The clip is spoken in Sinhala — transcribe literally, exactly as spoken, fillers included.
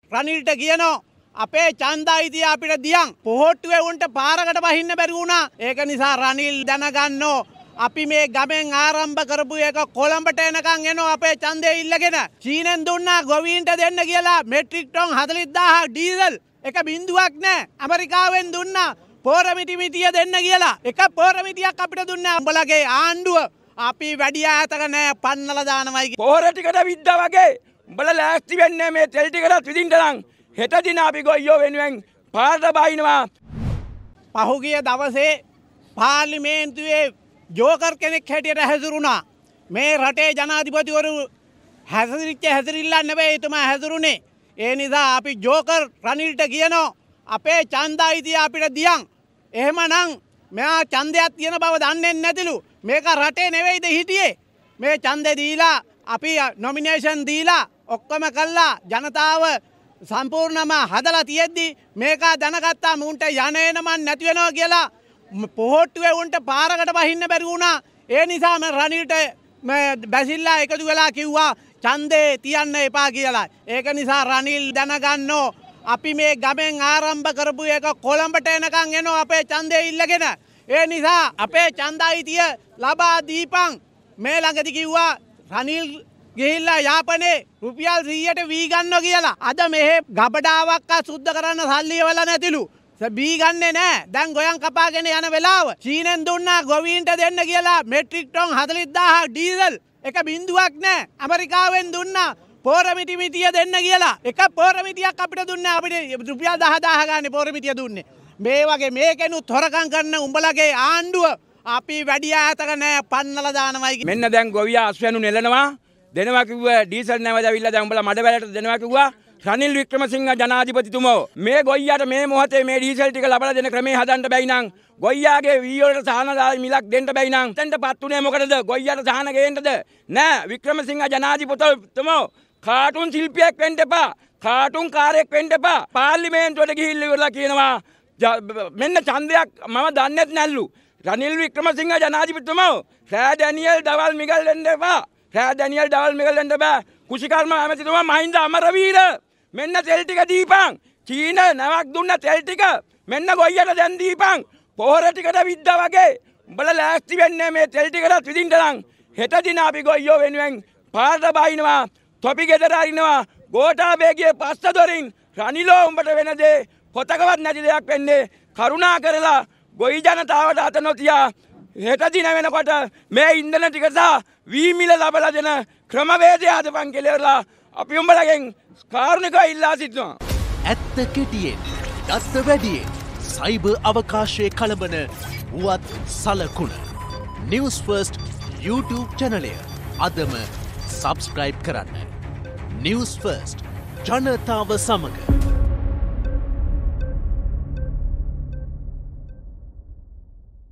රනිල්ට කියනවා අපේ ඡන්දයිතිය අපිට දියන් පොහොට්ටුවේ උන්ට පාරකට බහින්න බැරි වුණා. ඒක නිසා රනිල් දැනගන්නෝ අපි මේ ගමෙන් ආරම්භ කරපු එක කොළඹට එනකන් එනවා අපේ ඡන්දය ඉල්ලගෙන. චීනෙන් දුන්නා ගොවීන්ට දෙන්න කියලා මෙට්‍රික් ටොන් හතළිස් දාහක් ඩීසල් එක බින්දුවක් නැහැ. ඇමරිකාවෙන් දුන්නා පෝරමිටි මිටිය දෙන්න කියලා. එක පෝරමිටියක් අපිට දුන්නා. උඹලගේ ආණ්ඩුව අපි වැඩි ඈතක නැහැ පන්නලා දානවයි. පෝර ටිකට විද්දා වගේ උඹලා ලෑස්ති වෙන්නේ මේ තෙල් ටිකටත් විදින්න නම්. හෙට දින අපි ගොයියෝ වෙනුවෙන් පාරට බහිනවා. පහුගිය දවසේ පාර්ලිමේන්තුවේ ජෝකර් කෙනෙක් හැටියට හැසිරුණා. මේ රටේ ජනාධිපතිවරු හැසිරිච්ච හැසිරිල්ලක් නෙවෙයි එතුමා හැසිරුනේ. ඒ නිසා අපි ජෝකර් රනිල්ට කියනවා අපේ ඡන්දයිතිය අපිට දියන්. එහෙමනම් මෙයා ඡන්දයක් තියෙන බව දන්නේ නැතිලු. මේක රටේ නෙවෙයිද හිටියේ. මේ ඡන්දේ දීලා අපි නොමිනේෂන් දීලා ඔක්කොම කළා ජනතාව සම්පූර්ණම හදලා තියෙද්දි මේක දැනගත්තා මුන්ට යන එන මන් නැති වෙනවා කියලා පොහොට්ටුවේ උන්ට පාරකට බහින්න බැරි වුණා. ඒ නිසා මම රනිල්ට බැසිල්ලා එකතු වෙලා කිව්වා ඡන්දේ තියන්න එපා කියලා. ඒක නිසා රනිල් දැනගන්නෝ අපි මේ ගමෙන් ආරම්භ කරපු එක කොළඹට එනකන් එනවා අපේ ඡන්දේ ඉල්ලගෙන. ඒ නිසා අපේ ඡන්දයිතිය ලබා දීපන්. මේ ළඟදී කිව්වා රනිල් ගිහිල්ලා යාපනේ රුපියල් සීයට වී ගන්නෝ කියලා. අද මෙහෙ ගබඩාවක් සුද්ධ කරන්න සල්ලි වල නැතිලු. බී ගන්නේ නැහැ. දැන් ගොයන් කපාගෙන යන වෙලාව. චීනෙන් දුන්නා ගොවීන්ට දෙන්න කියලා මෙට්‍රික් ටොන් හතළිස් දාහක් ඩීසල් එක බින්දුවක් නැහැ. ඇමරිකාවෙන් දුන්නා පෝරමිටි මිටිය දෙන්න කියලා. එක පෝරමිටියක් අපිට දුන්නේ අපිට රුපියල් දහ දාහ ගානේ පෝරමිටිය දුන්නේ. මේ වගේ මේකෙනුත් හොරකම් කරන උඹලගේ ආණ්ඩුව අපි වැඩි ඈතක නැහැ පන්නලා දානවයි. මෙන්න දැන් ගොවියා අස්වැනු නෙලනවා. දෙනවා කිව්වා ඩීසල් නැවදවිල්ලා දැන් උඹලා මඩ වැලට දෙනවා කිව්වා. රනිල් වික්‍රමසිංහ ජනාධිපතිතුමෝ මේ ගොයියාට මේ මොහොතේ මේ ඩීසල් ටික ලබලා දෙන ක්‍රමේ හදන්න බැයි නම් ගොයියාගේ වී වලට සහන දාලා මිලක් දෙන්න බැයි නම් එතෙන්ටපත් උනේ මොකටද? ගොයියාට සහන ගේන්නද? නෑ වික්‍රමසිංහ ජනාධිපතිතුමෝ කාටුන් ශිල්පියෙක් වෙන්න එපා. කාටුන් කාර්යයක් වෙන්න එපා. පාර්ලිමේන්තුවට ගිහිල්ලා ඉවරලා කියනවා මෙන්න ඡන්දයක් මම දන්නේත් නැල්ලු. රනිල් වික්‍රමසිංහ ජනාධිපතිතුමෝ රෑ ඩැනියල් දවල් මිගල් දෙන්න එපා. රෑ ඩැනියල් දවල් මිගල් දෙන්න බෑ. කුෂිකර්ම ඇමතිතුමා මහින්ද අමරවීර මෙන්න තෙල් ටික දීපන්. චීන නැවක් දුන්න තෙල් ටික මෙන්න ගොයියට දැන් දීපන්. පොහොර ටිකට විද්දා වගේ උඹලා ලෑස්ති වෙන්නේ මේ තෙල් ටිකටත් විදින්න නම්. හෙට දින අපි ගොයියෝ වෙනුවෙන් පාරට බහිනවා. තොපි ගෙදර අරිනවා. ගෝඨාභයගේ පස්ස දොරින් රනිලෝ උඹට වෙන දේ පොතකවත් නැති දෙයක් වෙන්නේ. කරුණා කරලා ගොවි ජනතාවට අත නොතියා හෙට දින වෙනකොට මේ ඉන්ධන ටික සහ වී මිල ලබලා දෙන ක්‍රමවේදය හදපන් කියලා අපි උඹලගෙන් කාරුණිකව ඉල්ලා සිටිනවා. ඇත්ත කෙටියෙන් දත්ත වැඩියෙන් සයිබර් අවකාශයේ කලබන වුවත් සලකුණ නිවුස් ෆර්ස්ට් YouTube චැනලය අදම සබ්ස්ක්‍රයිබ් කරන්න. නිවුස් ෆර්ස්ට් ජනතාව සමග